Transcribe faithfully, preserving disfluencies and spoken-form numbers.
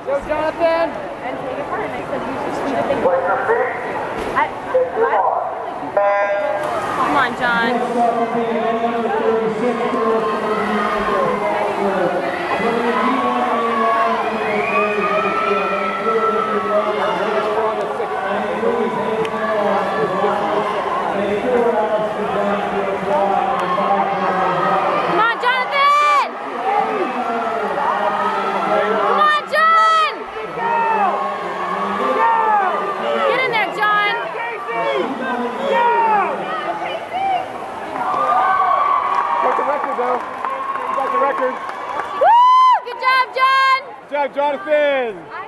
Go, Jonathan! And take it hard, and I said, you just need to think about it. I, I Come on, John. Record. Woo! Good job, John! Good job, Jonathan!